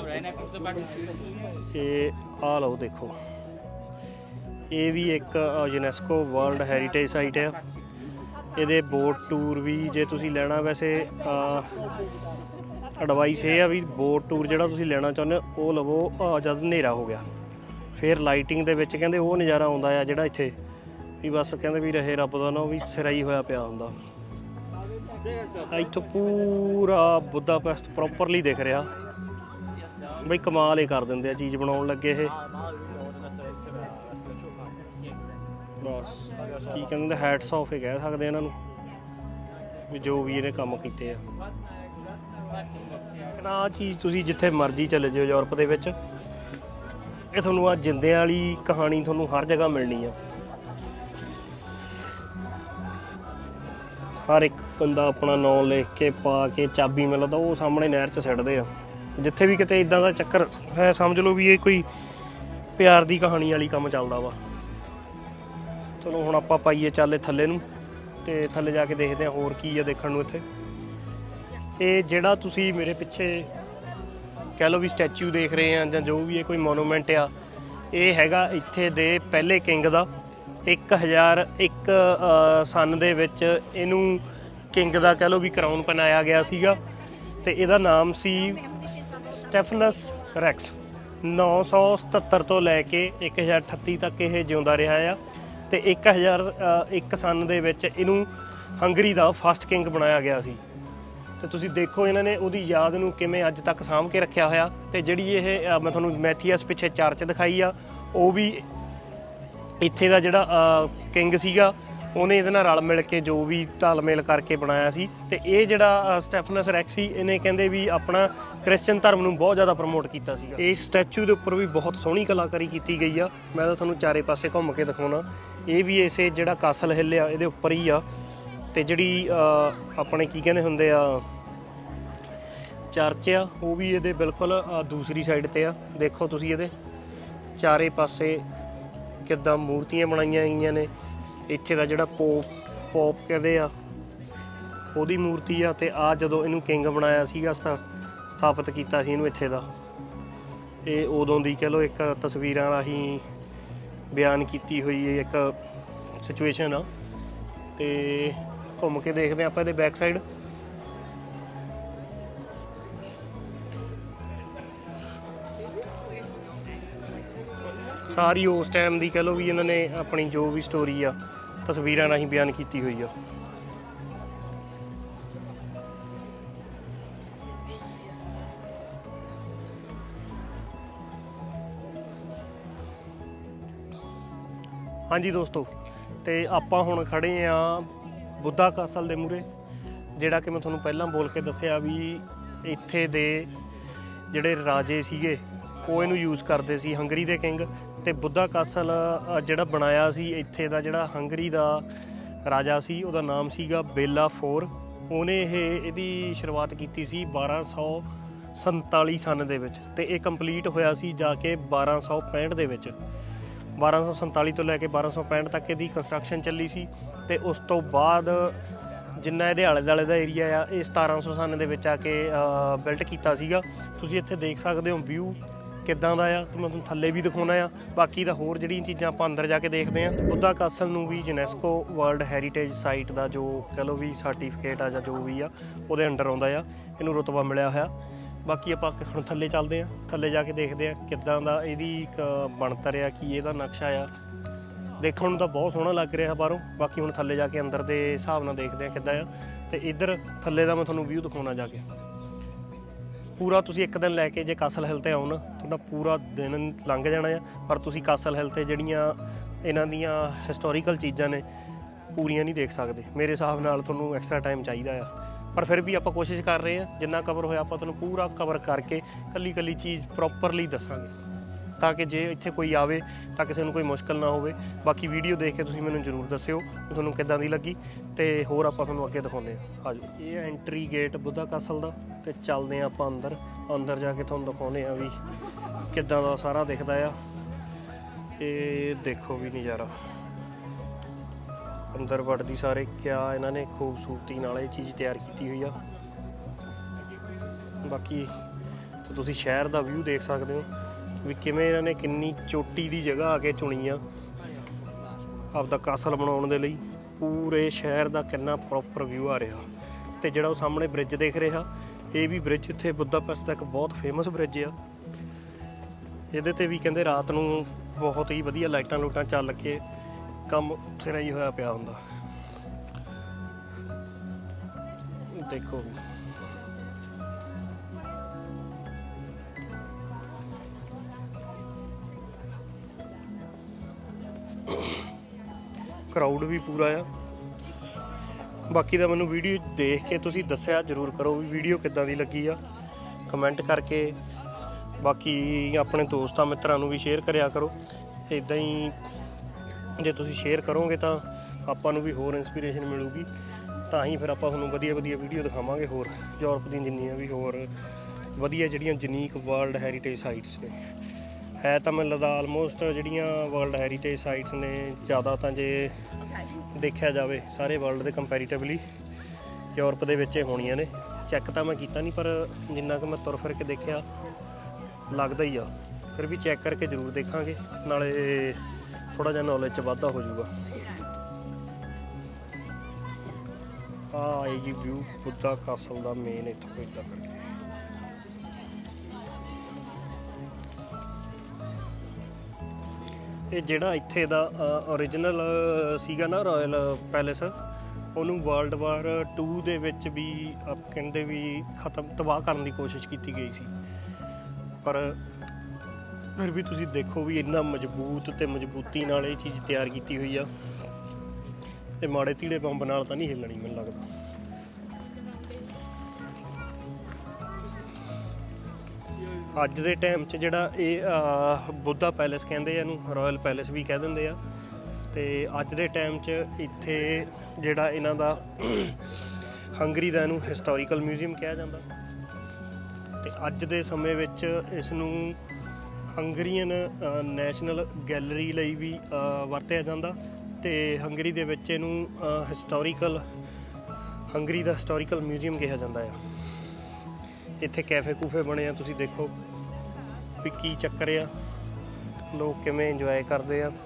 ਇਹ ਆਹ ਲਓ ਦੇਖੋ, ਇਹ ਵੀ ਇੱਕ ਯੂਨੈਸਕੋ ਵਰਲਡ ਹੈਰੀਟੇਜ ਸਾਈਟ ਆ। ਇਹਦੇ ਬੋਟ ਟੂਰ ਵੀ ਜੇ ਤੁਸੀਂ ਲੈਣਾ, ਵੈਸੇ ਐਡਵਾਈਸ ਇਹ ਆ ਵੀ ਬੋਟ ਟੂਰ ਜਿਹੜਾ ਤੁਸੀਂ ਲੈਣਾ ਚਾਹੁੰਦੇ ਹੋ ਉਹ ਲਵੋ ਜਦ ਹਨੇਰਾ ਹੋ ਗਿਆ, ਫਿਰ ਲਾਈਟਿੰਗ ਦੇ ਵਿੱਚ ਕਹਿੰਦੇ ਉਹ ਨਜ਼ਾਰਾ ਆਉਂਦਾ ਆ ਜਿਹੜਾ ਇੱਥੇ ਵੀ ਬਸ ਕਹਿੰਦੇ ਵੀ ਰਹੇ ਰੱਬ ਦਾ ਨਾ ਵੀ ਸਿਰਾ ਹੀ ਹੋਇਆ ਪਿਆ ਹੁੰਦਾ। ਇੱਥੋਂ ਪੂਰਾ ਬੁੱਧਾਪੈਸਟ ਪ੍ਰੋਪਰਲੀ ਦਿਖ ਰਿਹਾ ਬਈ, ਕਮਾਲ ਹੀ ਕਰ ਦਿੰਦੇ ਆ ਚੀਜ਼ ਬਣਾਉਣ ਲੱਗੇ ਇਹ। ਬਸ ਕੀ ਕਹਿੰਦੇ ਹੈਟਸ ਆਫ ਹੀ ਕਹਿ ਸਕਦੇ ਇਹਨਾਂ ਨੂੰ ਵੀ ਜੋ ਵੀ ਇਹਨੇ ਕੰਮ ਕੀਤੇ ਆ। ਆਹ ਚੀਜ਼ ਤੁਸੀਂ ਜਿੱਥੇ ਮਰਜ਼ੀ ਚਲੇ ਜਾਓ ਯੂਰਪ ਦੇ ਵਿੱਚ, ਇਹ ਤੁਹਾਨੂੰ ਆਹ ਜਿੰਦਿਆਂ ਵਾਲੀ ਕਹਾਣੀ ਤੁਹਾਨੂੰ ਹਰ ਜਗ੍ਹਾ ਮਿਲਣੀ ਆ। ਹਰ ਇੱਕ ਬੰਦਾ ਆਪਣਾ ਨਾਂ ਲਿਖ ਕੇ ਪਾ ਕੇ ਚਾਬੀ ਮਿਲਦਾ ਉਹ ਸਾਹਮਣੇ ਨਹਿਰ 'ਚ ਸਿੱਟਦੇ ਆ। ਜਿੱਥੇ ਵੀ ਕਿਤੇ ਇੱਦਾਂ ਦਾ ਚੱਕਰ ਹੈ ਸਮਝ ਲਓ ਵੀ ਇਹ ਕੋਈ ਪਿਆਰ ਦੀ ਕਹਾਣੀ ਵਾਲੀ ਕੰਮ ਚੱਲਦਾ ਵਾ। ਚਲੋ ਹੁਣ ਆਪਾਂ ਪਾਈਏ ਚੱਲੇ ਥੱਲੇ ਨੂੰ, ਤੇ ਥੱਲੇ ਜਾ ਕੇ ਦੇਖਦੇ ਹਾਂ ਹੋਰ ਕੀ ਆ ਦੇਖਣ ਨੂੰ ਇੱਥੇ। ਇਹ ਜਿਹੜਾ ਤੁਸੀਂ ਮੇਰੇ ਪਿੱਛੇ ਕਹਿ ਲਓ ਵੀ ਸਟੈਚੂ ਦੇਖ ਰਹੇ ਆ ਜਾਂ ਜੋ ਵੀ ਇਹ ਕੋਈ ਮੋਨੂਮੈਂਟ ਆ, ਇਹ ਹੈਗਾ ਇੱਥੇ ਦੇ ਪਹਿਲੇ ਕਿੰਗ ਦਾ। 1001 ਸਨ ਦੇ ਵਿੱਚ ਇਹਨੂੰ ਕਿੰਗ ਦਾ ਕਹਿ ਲਓ ਵੀ ਕਰਾਊਨ ਪਹਿਨਾਇਆ ਗਿਆ ਸੀਗਾ, ਤੇ ਇਹਦਾ ਨਾਮ ਸੀ ਸਟੈਫਨਸ ਰੈਕਸ। 977 ਤੋਂ ਲੈ ਕੇ 1038 ਤੱਕ ਇਹ ਜਿਉਂਦਾ ਰਿਹਾ ਆ, ਤੇ 1001 ਸਨ ਦੇ ਵਿੱਚ ਇਹਨੂੰ ਹੰਗਰੀ ਦਾ ਫਸਟ ਕਿੰਗ ਬਣਾਇਆ ਗਿਆ ਸੀ। ਤੇ ਤੁਸੀਂ ਦੇਖੋ ਇਹਨਾਂ ਨੇ ਉਹਦੀ ਯਾਦ ਨੂੰ ਕਿਵੇਂ ਅੱਜ ਤੱਕ ਸਾਂਭ ਕੇ ਰੱਖਿਆ ਹੋਇਆ। ਤੇ ਜਿਹੜੀ ਇਹ ਮੈਂ ਤੁਹਾਨੂੰ ਮੈਥੀਅਸ ਪਿੱਛੇ ਚਰਚ ਦਿਖਾਈ ਆ, ਉਹ ਵੀ ਇੱਥੇ ਦਾ ਜਿਹੜਾ ਕਿੰਗ ਸੀਗਾ ਉਹਨੇ ਇਹਦੇ ਨਾਲ ਰਲ ਮਿਲ ਕੇ ਜੋ ਵੀ ਤਾਲਮੇਲ ਕਰਕੇ ਬਣਾਇਆ ਸੀ। ਤੇ ਇਹ ਜਿਹੜਾ ਸਟੈਫਨਸ ਰੈਕਸ ਸੀ, ਇਹਨੇ ਕਹਿੰਦੇ ਵੀ ਆਪਣਾ ਕ੍ਰਿਸਚਨ ਧਰਮ ਨੂੰ ਬਹੁਤ ਜ਼ਿਆਦਾ ਪ੍ਰਮੋਟ ਕੀਤਾ ਸੀਗਾ। ਇਸ ਸਟੈਚੂ ਦੇ ਉੱਪਰ ਵੀ ਬਹੁਤ ਸੋਹਣੀ ਕਲਾਕਾਰੀ ਕੀਤੀ ਗਈ ਆ। ਮੈਂ ਤਾਂ ਤੁਹਾਨੂੰ ਚਾਰੇ ਪਾਸੇ ਘੁੰਮ ਕੇ ਦਿਖਾਉਣਾ। ਇਹ ਵੀ ਇਸੇ ਜਿਹੜਾ ਕਾਸਲ ਹਿੱਲ ਆ ਇਹਦੇ ਉੱਪਰ ਹੀ ਆ। ਤੇ ਜਿਹੜੀ ਆਪਣੇ ਕੀ ਕਹਿੰਦੇ ਹੁੰਦੇ ਆ ਚਰਚ ਆ, ਉਹ ਵੀ ਇਹਦੇ ਬਿਲਕੁਲ ਦੂਸਰੀ ਸਾਈਡ 'ਤੇ ਆ। ਦੇਖੋ ਤੁਸੀਂ ਇਹਦੇ ਚਾਰੇ ਪਾਸੇ ਕਿੱਦਾਂ ਮੂਰਤੀਆਂ ਬਣਾਈਆਂ ਗਈਆਂ ਨੇ। ਇੱਥੇ ਦਾ ਜਿਹੜਾ ਪੋਪ ਕਹਿੰਦੇ ਆ ਉਹਦੀ ਮੂਰਤੀ ਆ। ਤੇ ਆ ਜਦੋਂ ਇਹਨੂੰ ਕਿੰਗ ਬਣਾਇਆ ਸੀਗਾ, ਸਥਾਪਿਤ ਕੀਤਾ ਸੀ ਇਹਨੂੰ ਇੱਥੇ ਦਾ, ਇਹ ਉਦੋਂ ਦੀ ਕਹਿ ਲਓ ਇੱਕ ਤਸਵੀਰਾਂ ਰਾਹੀਂ ਬਿਆਨ ਕੀਤੀ ਹੋਈ ਇੱਕ ਸਿਚੁਏਸ਼ਨ ਆ। ਤੇ ਘੁੰਮ ਕੇ ਦੇਖਦੇ ਆਪਾਂ ਇਹਦੇ ਬੈਕ ਸਾਈਡ। ਸਾਰੀ ਉਸ ਟਾਈਮ ਦੀ ਕਹਿ ਲਓ ਵੀ ਇਹਨਾਂ ਨੇ ਆਪਣੀ ਜੋ ਵੀ ਸਟੋਰੀ ਆ ਤਸਵੀਰਾਂ ਰਾਹੀਂ ਬਿਆਨ ਕੀਤੀ ਹੋਈ ਆ। ਹਾਂਜੀ ਦੋਸਤੋ, ਤੇ ਆਪਾਂ ਹੁਣ ਖੜੇ ਆ ਬੁੱਧਾ ਕਾਸਲ ਦੇ ਮੂਹਰੇ, ਜਿਹੜਾ ਕਿ ਮੈਂ ਤੁਹਾਨੂੰ ਪਹਿਲਾਂ ਬੋਲ ਕੇ ਦੱਸਿਆ ਵੀ ਇੱਥੇ ਦੇ ਜਿਹੜੇ ਰਾਜੇ ਸੀਗੇ ਉਹ ਇਹਨੂੰ ਯੂਜ਼ ਕਰਦੇ ਸੀ, ਹੰਗਰੀ ਦੇ ਕਿੰਗ। ਤੇ ਬੁੱਧਾ ਕਾਸਲ ਜਿਹੜਾ ਬਣਾਇਆ ਸੀ ਇੱਥੇ ਦਾ ਜਿਹੜਾ ਹੰਗਰੀ ਦਾ ਰਾਜਾ ਸੀ, ਉਹਦਾ ਨਾਮ ਸੀਗਾ ਬੇਲਾ ਫੋਰ। ਉਹਨੇ ਇਹਦੀ ਸ਼ੁਰੂਆਤ ਕੀਤੀ ਸੀ 1247 ਸਨ ਦੇ ਵਿੱਚ, ਤੇ ਇਹ ਕੰਪਲੀਟ ਹੋਇਆ ਸੀ ਜਾ ਕੇ 1265 ਦੇ ਵਿੱਚ। 1247 ਤੋਂ ਲੈ ਕੇ 1265 ਤੱਕ ਇਹਦੀ ਕੰਸਟਰਕਸ਼ਨ ਚੱਲੀ ਸੀ। ਤੇ ਉਸ ਤੋਂ ਬਾਅਦ ਜਿੰਨਾ ਇਹਦੇ ਆਲੇ ਦੁਆਲੇ ਦਾ ਏਰੀਆ ਆ, ਇਹ 1700 ਸਨ ਦੇ ਵਿੱਚ ਆ ਕੇ ਬਿਲਟ ਕੀਤਾ ਸੀਗਾ। ਤੁਸੀਂ ਇੱਥੇ ਦੇਖ ਸਕਦੇ ਹੋ ਵਿਊ ਕਿੱਦਾਂ ਦਾ ਆ, ਤੇ ਮੈਂ ਤੁਹਾਨੂੰ ਥੱਲੇ ਵੀ ਦਿਖਾਉਣਾ ਆ। ਬਾਕੀ ਦਾ ਹੋਰ ਜਿਹੜੀਆਂ ਚੀਜ਼ਾਂ ਆਪਾਂ ਅੰਦਰ ਜਾ ਕੇ ਦੇਖਦੇ ਹਾਂ। ਬੁੱਧਾ ਕਾਸਲ ਨੂੰ ਵੀ ਯੂਨੈਸਕੋ ਵਰਲਡ ਹੈਰੀਟੇਜ ਸਾਈਟ ਦਾ ਜੋ ਕਹਿ ਲਓ ਵੀ ਸਰਟੀਫਿਕੇਟ ਆ ਜਾਂ ਜੋ ਵੀ ਆ ਉਹਦੇ ਅੰਡਰ ਆਉਂਦਾ ਆ, ਇਹਨੂੰ ਰੁਤਬਾ ਮਿਲਿਆ ਹੋਇਆ। ਬਾਕੀ ਆਪਾਂ ਹੁਣ ਥੱਲੇ ਚੱਲਦੇ ਹਾਂ, ਥੱਲੇ ਜਾ ਕੇ ਦੇਖਦੇ ਹਾਂ ਕਿੱਦਾਂ ਦਾ ਇਹਦੀ ਇੱਕ ਬਣਤਰ ਆ, ਕੀ ਇਹਦਾ ਨਕਸ਼ਾ ਆ। ਦੇਖਣ ਨੂੰ ਤਾਂ ਬਹੁਤ ਸੋਹਣਾ ਲੱਗ ਰਿਹਾ ਬਾਹਰੋਂ। ਬਾਕੀ ਹੁਣ ਥੱਲੇ ਜਾ ਕੇ ਅੰਦਰ ਦੇ ਹਿਸਾਬ ਨਾਲ ਦੇਖਦੇ ਹਾਂ ਕਿੱਦਾਂ ਆ। ਤੇ ਇੱਧਰ ਥੱਲੇ ਦਾ ਮੈਂ ਤੁਹਾਨੂੰ ਵਿਊ ਦਿਖਾਉਣਾ ਜਾ ਕੇ। ਪੂਰਾ ਤੁਸੀਂ ਇੱਕ ਦਿਨ ਲੈ ਕੇ ਜੇ ਕਾਸਲ ਹਿੱਲ 'ਤੇ ਆਓ ਨਾ, ਤੁਹਾਡਾ ਪੂਰਾ ਦਿਨ ਲੰਘ ਜਾਣਾ ਆ। ਪਰ ਤੁਸੀਂ ਕਾਸਲ ਹਿੱਲ 'ਤੇ ਜਿਹੜੀਆਂ ਇਹਨਾਂ ਦੀਆਂ ਹਿਸਟੋਰੀਕਲ ਚੀਜ਼ਾਂ ਨੇ ਪੂਰੀਆਂ ਨਹੀਂ ਦੇਖ ਸਕਦੇ। ਮੇਰੇ ਹਿਸਾਬ ਨਾਲ ਤੁਹਾਨੂੰ ਐਕਸਟਰਾ ਟਾਈਮ ਚਾਹੀਦਾ ਆ, ਪਰ ਫਿਰ ਵੀ ਆਪਾਂ ਕੋਸ਼ਿਸ਼ ਕਰ ਰਹੇ ਹਾਂ ਜਿੰਨਾ ਕਵਰ ਹੋਇਆ ਆਪਾਂ ਤੁਹਾਨੂੰ ਪੂਰਾ ਕਵਰ ਕਰਕੇ ਕੱਲੀ ਕੱਲੀ ਚੀਜ਼ ਪ੍ਰੋਪਰਲੀ ਦੱਸਾਂਗੇ, ਤਾਂ ਕਿ ਜੇ ਇੱਥੇ ਕੋਈ ਆਵੇ ਤਾਂ ਕਿਸੇ ਨੂੰ ਕੋਈ ਮੁਸ਼ਕਲ ਨਾ ਹੋਵੇ। ਬਾਕੀ ਵੀਡੀਓ ਦੇਖ ਕੇ ਤੁਸੀਂ ਮੈਨੂੰ ਜ਼ਰੂਰ ਦੱਸਿਓ ਕਿ ਤੁਹਾਨੂੰ ਕਿੱਦਾਂ ਦੀ ਲੱਗੀ, ਤੇ ਹੋਰ ਆਪਾਂ ਤੁਹਾਨੂੰ ਅੱਗੇ ਦਿਖਾਉਂਦੇ ਹਾਂ। ਆ ਜਾਓ, ਇਹ ਐਂਟਰੀ ਗੇਟ ਬੁੱਧਾ ਕਾਸਲ ਦਾ, ਤੇ ਚੱਲਦੇ ਹਾਂ ਆਪਾਂ ਅੰਦਰ। ਅੰਦਰ ਜਾ ਕੇ ਤੁਹਾਨੂੰ ਦਿਖਾਉਂਦੇ ਹਾਂ ਵੀ ਕਿੱਦਾਂ ਦਾ ਸਾਰਾ ਦਿਖਦਾ ਆ। ਇਹ ਦੇਖੋ ਵੀ ਨਜ਼ਾਰਾ ਅੰਦਰ ਵੜਦੀ ਸਾਰੇ, ਕਿਆ ਇਹਨਾਂ ਨੇ ਖੂਬਸੂਰਤੀ ਨਾਲ ਇਹ ਚੀਜ਼ ਤਿਆਰ ਕੀਤੀ ਹੋਈ ਆ। ਬਾਕੀ ਤੁਸੀਂ ਸ਼ਹਿਰ ਦਾ ਵਿਊ ਦੇਖ ਸਕਦੇ ਹੋ ਵੀ ਕਿਵੇਂ ਇਹਨਾਂ ਨੇ ਕਿੰਨੀ ਚੋਟੀ ਦੀ ਜਗ੍ਹਾ ਆ ਕੇ ਚੁਣੀ ਆ ਆਪਦਾ ਕਾਸਲ ਬਣਾਉਣ ਦੇ ਲਈ। ਪੂਰੇ ਸ਼ਹਿਰ ਦਾ ਕਿੰਨਾ ਪ੍ਰੋਪਰ ਵਿਊ ਆ ਰਿਹਾ। ਤੇ ਜਿਹੜਾ ਉਹ ਸਾਹਮਣੇ ਬ੍ਰਿਜ ਦੇਖ ਰਿਹਾ, ਇਹ ਵੀ ਬ੍ਰਿਜ ਇੱਥੇ ਬੁੱਦਾਪੈਸਟ ਦਾ ਇੱਕ ਬਹੁਤ ਫੇਮਸ ਬ੍ਰਿਜ ਆ। ਇਹਦੇ ਤੇ ਵੀ ਕਹਿੰਦੇ ਰਾਤ ਨੂੰ ਬਹੁਤ ਹੀ ਵਧੀਆ ਲਾਈਟਾਂ ਲੂਟਾਂ ਚੱਲ ਕੇ ਕੰਮ ਸਿਰਾ ਹੀ ਹੋਇਆ ਪਿਆ ਹੁੰਦਾ। ਦੇਖੋ ਕਰਾਊਡ ਵੀ ਪੂਰਾ ਆ। ਬਾਕੀ ਤਾਂ ਮੈਨੂੰ ਵੀਡੀਓ ਦੇਖ ਕੇ ਤੁਸੀਂ ਦੱਸਿਆ ਜ਼ਰੂਰ ਕਰੋ ਵੀ ਵੀਡੀਓ ਕਿੱਦਾਂ ਦੀ ਲੱਗੀ ਆ, ਕਮੈਂਟ ਕਰਕੇ। ਬਾਕੀ ਆਪਣੇ ਦੋਸਤਾਂ ਮਿੱਤਰਾਂ ਨੂੰ ਵੀ ਸ਼ੇਅਰ ਕਰਿਆ ਕਰੋ। ਇੱਦਾਂ ਹੀ ਜੇ ਤੁਸੀਂ ਸ਼ੇਅਰ ਕਰੋਗੇ ਤਾਂ ਆਪਾਂ ਨੂੰ ਵੀ ਹੋਰ ਇੰਸਪੀਰੇਸ਼ਨ ਮਿਲੂਗੀ, ਤਾਂ ਹੀ ਫਿਰ ਆਪਾਂ ਤੁਹਾਨੂੰ ਵਧੀਆ ਵਧੀਆ ਵੀਡੀਓ ਦਿਖਾਵਾਂਗੇ ਹੋਰ ਯੂਰਪ ਦੀਆਂ ਜਿੰਨੀਆਂ ਵੀ ਹੋਰ ਵਧੀਆ ਜਿਹੜੀਆਂ ਯੂਨੀਕ ਵਰਲਡ ਹੈਰੀਟੇਜ ਸਾਈਟਸ ਨੇ। ਹੈ ਤਾਂ ਮੈਨੂੰ ਲੱਗਦਾ ਆਲਮੋਸਟ ਜਿਹੜੀਆਂ ਵਰਲਡ ਹੈਰੀਟੇਜ ਸਾਈਟਸ ਨੇ ਜ਼ਿਆਦਾ ਤਾਂ ਜੇ ਦੇਖਿਆ ਜਾਵੇ ਸਾਰੇ ਵਰਲਡ ਦੇ ਕੰਪੈਰੀਟਿਵਲੀ ਯੂਰਪ ਦੇ ਵਿੱਚ ਹੋਣੀਆਂ ਨੇ। ਚੈੱਕ ਤਾਂ ਮੈਂ ਕੀਤਾ ਨਹੀਂ, ਪਰ ਜਿੰਨਾ ਕੁ ਮੈਂ ਤੁਰ ਫਿਰ ਕੇ ਦੇਖਿਆ ਲੱਗਦਾ ਹੀ ਆ। ਫਿਰ ਵੀ ਚੈੱਕ ਕਰਕੇ ਜ਼ਰੂਰ ਦੇਖਾਂਗੇ, ਨਾਲੇ ਥੋੜ੍ਹਾ ਜਿਹਾ ਨੌਲੇਜ 'ਚ ਵਾਧਾ ਹੋ ਜਾਊਗਾ। ਆਹ ਜੀ ਵਿਊ ਬੁੱਧਾ ਕਾਸਲ ਦਾ ਮੇਨ ਇੱਥੋਂ ਇੱਦਾਂ ਕਰਕੇ। ਇਹ ਜਿਹੜਾ ਇੱਥੇ ਦਾ ਓਰੀਜਨਲ ਸੀਗਾ ਨਾ ਰਾਇਲ ਪੈਲੇਸ, ਉਹਨੂੰ ਵਰਲਡ ਵਾਰ 2 ਦੇ ਵਿੱਚ ਵੀ ਕਹਿੰਦੇ ਵੀ ਤਬਾਹ ਕਰਨ ਦੀ ਕੋਸ਼ਿਸ਼ ਕੀਤੀ ਗਈ ਸੀ। ਪਰ ਫਿਰ ਵੀ ਤੁਸੀਂ ਦੇਖੋ ਵੀ ਇੰਨਾ ਮਜ਼ਬੂਤ ਤੇ ਮਜ਼ਬੂਤੀ ਨਾਲ ਇਹ ਚੀਜ਼ ਤਿਆਰ ਕੀਤੀ ਹੋਈ ਆ। ਤੇ ਮਾੜੇ ਧੀੜੇ ਬੰਬ ਨਾਲ ਤਾਂ ਨਹੀਂ ਹਿੱਲਣੀ ਮੈਨੂੰ ਲੱਗਦਾ। ਅੱਜ ਦੇ ਟਾਈਮ 'ਚ ਜਿਹੜਾ ਇਹ ਬੁੱਧਾ ਪੈਲੇਸ ਕਹਿੰਦੇ ਆ ਇਹਨੂੰ, ਰਾਇਲ ਪੈਲੇਸ ਵੀ ਕਹਿ ਦਿੰਦੇ ਆ। ਤੇ ਅੱਜ ਦੇ ਟਾਈਮ 'ਚ ਇੱਥੇ ਜਿਹੜਾ ਇਹਨਾਂ ਦਾ ਹੰਗਰੀ ਦਾ ਇਹਨੂੰ ਹਿਸਟੋਰੀਕਲ ਮਿਊਜ਼ੀਅਮ ਕਿਹਾ ਜਾਂਦਾ। ਤੇ ਅੱਜ ਦੇ ਸਮੇਂ ਵਿੱਚ ਇਸ ਨੂੰ ਹੰਗਰੀਅਨ ਨੈਸ਼ਨਲ ਗੈਲਰੀ ਲਈ ਵੀ ਵਰਤਿਆ ਜਾਂਦਾ। ਤੇ ਹੰਗਰੀ ਦੇ ਵਿੱਚ ਇਹਨੂੰ ਹੰਗਰੀ ਦਾ ਹਿਸਟੋਰੀਕਲ ਮਿਊਜ਼ੀਅਮ ਕਿਹਾ ਜਾਂਦਾ ਆ। ਇੱਥੇ ਕੈਫੇ ਕੂਫੇ ਬਣੇ ਆ, ਤੁਸੀਂ ਦੇਖੋ ਵੀ ਕੀ ਚੱਕਰ ਆ, ਲੋਕ ਕਿਵੇਂ ਇੰਜੋਏ ਕਰਦੇ ਆ।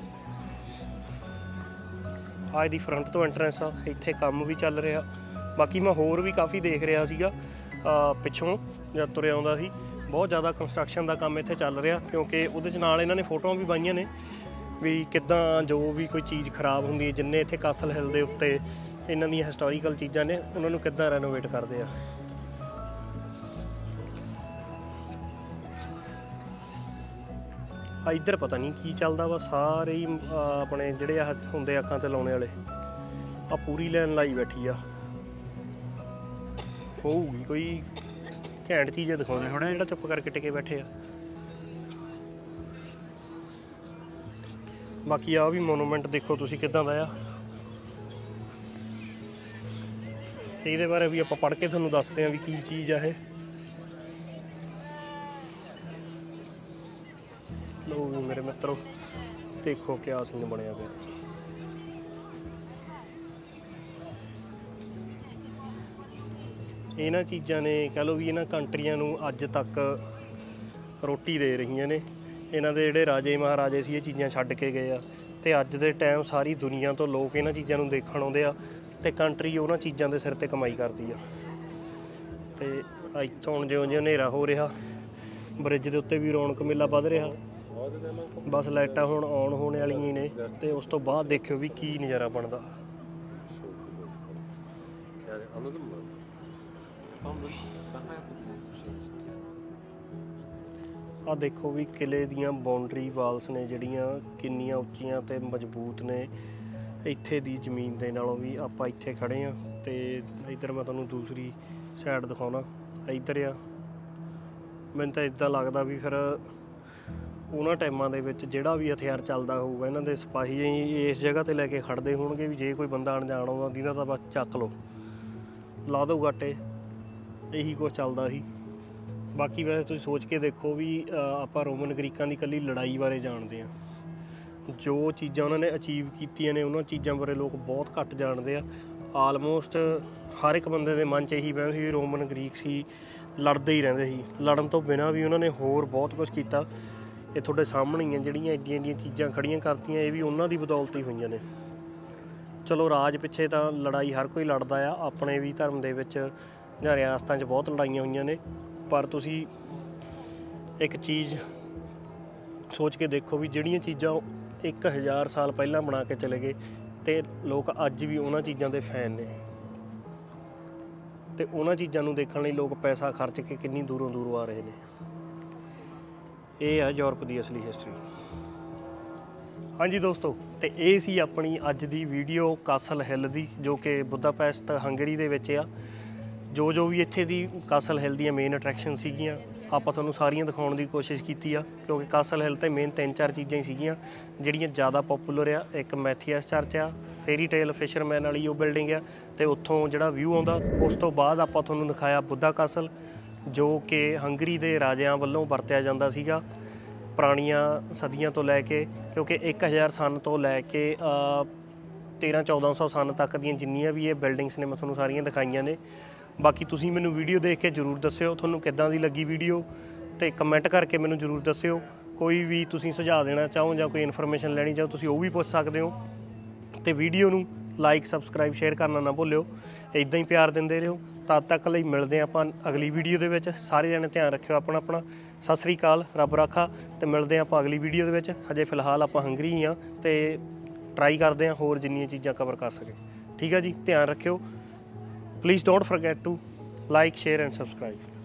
ਅੱਜ ਦੀ ਫਰੰਟ ਤੋਂ ਐਂਟਰੈਂਸ ਆ, ਇੱਥੇ ਕੰਮ ਵੀ ਚੱਲ ਰਿਹਾ। ਬਾਕੀ ਮੈਂ ਹੋਰ ਵੀ ਕਾਫੀ ਦੇਖ ਰਿਹਾ ਸੀਗਾ ਪਿੱਛੋਂ ਜਦ ਤੁਰਿਆ ਆਉਂਦਾ ਸੀ, ਬਹੁਤ ਜ਼ਿਆਦਾ ਕੰਸਟਰਕਸ਼ਨ ਦਾ ਕੰਮ ਇੱਥੇ ਚੱਲ ਰਿਹਾ। ਕਿਉਂਕਿ ਉਹਦੇ 'ਚ ਨਾਲ ਇਹਨਾਂ ਨੇ ਫੋਟੋਆਂ ਵੀ ਪਾਈਆਂ ਨੇ ਵੀ ਕਿੱਦਾਂ ਜੋ ਵੀ ਕੋਈ ਚੀਜ਼ ਖਰਾਬ ਹੁੰਦੀ ਹੈ, ਜਿੰਨੇ ਇੱਥੇ ਕਾਸਲ ਹਿੱਲ ਦੇ ਉੱਤੇ ਇਹਨਾਂ ਦੀਆਂ ਹਿਸਟੋਰੀਕਲ ਚੀਜ਼ਾਂ ਨੇ, ਉਹਨਾਂ ਨੂੰ ਕਿੱਦਾਂ ਰੈਨੋਵੇਟ ਕਰਦੇ ਆ। ਇੱਧਰ ਪਤਾ ਨਹੀਂ ਕੀ ਚੱਲਦਾ ਵਾ, ਸਾਰੇ ਹੀ ਆਪਣੇ ਜਿਹੜੇ ਆਹ ਹੁੰਦੇ ਅੱਖਾਂ 'ਤੇ ਲਾਉਣੇ ਵਾਲੇ ਆ ਪੂਰੀ ਲਾਈਨ ਲਾਈ ਬੈਠੀ ਆ। ਹੋਊਗੀ ਕੋਈ ਘੈਂਟ ਚੀਜ਼ ਦਿਖਾਉਂਦੇ ਹੋਣੇ ਜਿਹੜਾ ਚੁੱਪ ਕਰਕੇ ਟਿਕੇ ਬੈਠੇ ਆ। ਬਾਕੀ ਆਹ ਵੀ ਮੋਨੂਮੈਂਟ ਦੇਖੋ ਤੁਸੀਂ ਕਿੱਦਾਂ ਦਾ ਆ। ਇਹਦੇ ਬਾਰੇ ਵੀ ਆਪਾਂ ਪੜ੍ਹ ਕੇ ਤੁਹਾਨੂੰ ਦੱਸਦੇ ਹਾਂ ਵੀ ਕੀ ਚੀਜ਼ ਆ ਇਹ। ਲੋ ਮੇਰੇ ਮਿੱਤਰੋ ਦੇਖੋ ਕਿਆ ਸੀਨ ਬਣਿਆ ਪਿਆ। ਇਹਨਾਂ ਚੀਜ਼ਾਂ ਨੇ ਕਹਿ ਲਓ ਵੀ ਇਹਨਾਂ ਕੰਟਰੀਆਂ ਨੂੰ ਅੱਜ ਤੱਕ ਰੋਟੀ ਦੇ ਰਹੀਆਂ ਨੇ। ਇਹਨਾਂ ਦੇ ਜਿਹੜੇ ਰਾਜੇ ਮਹਾਰਾਜੇ ਸੀ ਇਹ ਚੀਜ਼ਾਂ ਛੱਡ ਕੇ ਗਏ ਆ, ਤੇ ਅੱਜ ਦੇ ਟਾਈਮ ਸਾਰੀ ਦੁਨੀਆ ਤੋਂ ਲੋਕ ਇਹਨਾਂ ਚੀਜ਼ਾਂ ਨੂੰ ਦੇਖਣ ਆਉਂਦੇ ਆ, ਤੇ ਕੰਟਰੀ ਉਹਨਾਂ ਚੀਜ਼ਾਂ ਦੇ ਸਿਰ 'ਤੇ ਕਮਾਈ ਕਰਦੀ ਆ। ਤੇ ਇੱਥੋਂ ਹੁਣ ਜਿਉਂ-ਜਿਉਂ ਹਨੇਰਾ ਹੋ ਰਿਹਾ, ਬ੍ਰਿਜ ਦੇ ਉੱਤੇ ਵੀ ਰੌਣਕ ਮੇਲਾ ਵੱਧ ਰਿਹਾ। ਬਸ ਲਾਈਟਾਂ ਹੁਣ ਆਨ ਹੋਣ ਵਾਲੀਆਂ ਹੀ ਨੇ, ਤੇ ਉਸ ਤੋਂ ਬਾਅਦ ਦੇਖਿਓ ਵੀ ਕੀ ਨਜ਼ਾਰਾ ਬਣਦਾ। ਆਹ ਦੇਖੋ ਵੀ ਕਿਲੇ ਦੀਆਂ ਬਾਉਂਡਰੀ ਵਾਲਸ ਨੇ ਜਿਹੜੀਆਂ ਕਿੰਨੀਆਂ ਉੱਚੀਆਂ ਤੇ ਮਜ਼ਬੂਤ ਨੇ। ਇੱਥੇ ਦੀ ਜ਼ਮੀਨ ਦੇ ਨਾਲੋਂ ਵੀ ਆਪਾਂ ਇੱਥੇ ਖੜ੍ਹੇ ਹਾਂ, ਤੇ ਇੱਧਰ ਮੈਂ ਤੁਹਾਨੂੰ ਦੂਸਰੀ ਸਾਈਡ ਦਿਖਾਉਣਾ। ਇੱਧਰ ਆ, ਮੈਨੂੰ ਤਾਂ ਇੱਦਾਂ ਲੱਗਦਾ ਵੀ ਫਿਰ ਉਹਨਾਂ ਟਾਈਮਾਂ ਦੇ ਵਿੱਚ ਜਿਹੜਾ ਵੀ ਹਥਿਆਰ ਚੱਲਦਾ ਹੋਊਗਾ, ਇਹਨਾਂ ਦੇ ਸਿਪਾਹੀ ਇਸ ਜਗ੍ਹਾ 'ਤੇ ਲੈ ਕੇ ਖੜ੍ਹਦੇ ਹੋਣਗੇ ਵੀ ਜੇ ਕੋਈ ਬੰਦਾ ਅਣਜਾਣ ਆਉਂਦਾ ਜਿਹਦਾ ਤਾਂ ਬਸ ਚੱਕ ਲਓ, ਲਾ ਦਿਓ ਗਾਟੇ। ਇਹੀ ਕੁਛ ਚੱਲਦਾ ਸੀ। ਬਾਕੀ ਵੈਸੇ ਤੁਸੀਂ ਸੋਚ ਕੇ ਦੇਖੋ ਵੀ ਆਪਾਂ ਰੋਮਨ ਗਰੀਕਾਂ ਦੀ ਇਕੱਲੀ ਲੜਾਈ ਬਾਰੇ ਜਾਣਦੇ ਹਾਂ, ਜੋ ਚੀਜ਼ਾਂ ਉਹਨਾਂ ਨੇ ਅਚੀਵ ਕੀਤੀਆਂ ਨੇ ਉਹਨਾਂ ਚੀਜ਼ਾਂ ਬਾਰੇ ਲੋਕ ਬਹੁਤ ਘੱਟ ਜਾਣਦੇ ਆ। ਆਲਮੋਸਟ ਹਰ ਇੱਕ ਬੰਦੇ ਦੇ ਮਨ 'ਚ ਇਹੀ ਵਹਿਮ ਸੀ ਵੀ ਰੋਮਨ ਗਰੀਕ ਸੀ, ਲੜਦੇ ਹੀ ਰਹਿੰਦੇ ਸੀ। ਲੜਨ ਤੋਂ ਬਿਨਾਂ ਵੀ ਉਹਨਾਂ ਨੇ ਹੋਰ ਬਹੁਤ ਕੁਛ ਕੀਤਾ। ਇਹ ਤੁਹਾਡੇ ਸਾਹਮਣੇ ਹੀ ਆ, ਜਿਹੜੀਆਂ ਐਡੀਆਂ ਐਡੀਆਂ ਚੀਜ਼ਾਂ ਖੜੀਆਂ ਕਰਤੀਆਂ, ਇਹ ਵੀ ਉਹਨਾਂ ਦੀ ਬਦੌਲਤ ਹੀ ਹੋਈਆਂ ਨੇ। ਚਲੋ ਰਾਜ ਪਿੱਛੇ ਤਾਂ ਲੜਾਈ ਹਰ ਕੋਈ ਲੜਦਾ ਆ, ਆਪਣੇ ਵੀ ਧਰਮ ਦੇ ਵਿੱਚ ਜਾਂ ਰਿਆਸਤਾਂ 'ਚ ਬਹੁਤ ਲੜਾਈਆਂ ਹੋਈਆਂ ਨੇ, ਪਰ ਤੁਸੀਂ ਇੱਕ ਚੀਜ਼ ਸੋਚ ਕੇ ਦੇਖੋ ਵੀ ਜਿਹੜੀਆਂ ਚੀਜ਼ਾਂ 1000 ਸਾਲ ਪਹਿਲਾਂ ਬਣਾ ਕੇ ਚਲੇ ਗਏ ਤੇ ਲੋਕ ਅੱਜ ਵੀ ਉਹਨਾਂ ਚੀਜ਼ਾਂ ਦੇ ਫੈਨ ਨੇ, ਤੇ ਉਹਨਾਂ ਚੀਜ਼ਾਂ ਨੂੰ ਦੇਖਣ ਲਈ ਲੋਕ ਪੈਸਾ ਖਰਚ ਕੇ ਕਿੰਨੀ ਦੂਰੋਂ ਦੂਰੋਂ ਆ ਰਹੇ ਨੇ। ਇਹ ਆ ਯੂਰਪ ਦੀ ਅਸਲੀ ਹਿਸਟਰੀ। ਹਾਂਜੀ ਦੋਸਤੋ, ਤੇ ਇਹ ਸੀ ਆਪਣੀ ਅੱਜ ਦੀ ਵੀਡੀਓ ਕਾਸਲ ਹਿੱਲ ਦੀ, ਜੋ ਕਿ ਬੁਦਾਪੈਸਟ ਹੰਗਰੀ ਦੇ ਵਿੱਚ ਆ। ਜੋ ਵੀ ਇੱਥੇ ਦੀ ਕਾਸਲ ਹਿੱਲ ਦੀਆਂ ਮੇਨ ਅਟਰੈਕਸ਼ਨ ਸੀਗੀਆਂ ਆਪਾਂ ਤੁਹਾਨੂੰ ਸਾਰੀਆਂ ਦਿਖਾਉਣ ਦੀ ਕੋਸ਼ਿਸ਼ ਕੀਤੀ ਆ, ਕਿਉਂਕਿ ਕਾਸਲ ਹਿੱਲ 'ਤੇ ਮੇਨ 3-4 ਚੀਜ਼ਾਂ ਹੀ ਸੀਗੀਆਂ ਜਿਹੜੀਆਂ ਜ਼ਿਆਦਾ ਪੋਪੂਲਰ ਆ। ਇੱਕ ਮੈਥੀਅਸ ਚਰਚ ਆ, ਫੇਰੀ ਟੇਲ ਫਿਸ਼ਰਮੈਨ ਵਾਲੀ ਉਹ ਬਿਲਡਿੰਗ ਆ, ਅਤੇ ਉੱਥੋਂ ਜਿਹੜਾ ਵਿਊ ਆਉਂਦਾ। ਉਸ ਤੋਂ ਬਾਅਦ ਆਪਾਂ ਤੁਹਾਨੂੰ ਦਿਖਾਇਆ ਬੁੱਧਾ ਕਾਸਲ, ਜੋ ਕਿ ਹੰਗਰੀ ਦੇ ਰਾਜਿਆਂ ਵੱਲੋਂ ਵਰਤਿਆ ਜਾਂਦਾ ਸੀਗਾ ਪੁਰਾਣੀਆਂ ਸਦੀਆਂ ਤੋਂ ਲੈ ਕੇ, ਕਿਉਂਕਿ 1000 ਸਨ ਤੋਂ ਲੈ ਕੇ 1300-1400 ਸਨ ਤੱਕ ਦੀਆਂ ਜਿੰਨੀਆਂ ਵੀ ਇਹ ਬਿਲਡਿੰਗਸ ਨੇ ਮੈਂ ਤੁਹਾਨੂੰ ਸਾਰੀਆਂ ਦਿਖਾਈਆਂ ਨੇ। ਬਾਕੀ ਤੁਸੀਂ ਮੈਨੂੰ ਵੀਡੀਓ ਦੇਖ ਕੇ ਜ਼ਰੂਰ ਦੱਸਿਓ ਤੁਹਾਨੂੰ ਕਿੱਦਾਂ ਦੀ ਲੱਗੀ ਵੀਡੀਓ, ਅਤੇ ਕਮੈਂਟ ਕਰਕੇ ਮੈਨੂੰ ਜ਼ਰੂਰ ਦੱਸਿਓ। ਕੋਈ ਵੀ ਤੁਸੀਂ ਸੁਝਾਅ ਦੇਣਾ ਚਾਹੋ ਜਾਂ ਕੋਈ ਇਨਫੋਰਮੇਸ਼ਨ ਲੈਣੀ ਚਾਹੋ ਤੁਸੀਂ ਉਹ ਵੀ ਪੁੱਛ ਸਕਦੇ ਹੋ। ਅਤੇ ਵੀਡੀਓ ਨੂੰ ਲਾਈਕ, ਸਬਸਕ੍ਰਾਈਬ, ਸ਼ੇਅਰ ਕਰਨਾ ਨਾ ਭੁੱਲਿਓ। ਇੱਦਾਂ ਹੀ ਪਿਆਰ ਦਿੰਦੇ ਰਹੋ। ਤਦ ਤੱਕ ਲਈ ਮਿਲਦੇ ਆਪਾਂ ਅਗਲੀ ਵੀਡੀਓ ਦੇ ਵਿੱਚ। ਸਾਰੇ ਜਣੇ ਧਿਆਨ ਰੱਖਿਓ ਆਪਣਾ। ਸਤਿ ਸ੍ਰੀ ਅਕਾਲ, ਰੱਬ ਰਾਖਾ, ਅਤੇ ਮਿਲਦੇ ਆਪਾਂ ਅਗਲੀ ਵੀਡੀਓ ਦੇ ਵਿੱਚ। ਹਜੇ ਫਿਲਹਾਲ ਆਪਾਂ ਹੰਗਰੀ ਹੀ ਹਾਂ ਅਤੇ ਟਰਾਈ ਕਰਦੇ ਹਾਂ ਹੋਰ ਜਿੰਨੀਆਂ ਚੀਜ਼ਾਂ ਕਵਰ ਕਰ ਸਕੇ। ਠੀਕ ਆ ਜੀ, ਧਿਆਨ ਰੱਖਿਓ। Please don't forget to like, share and subscribe.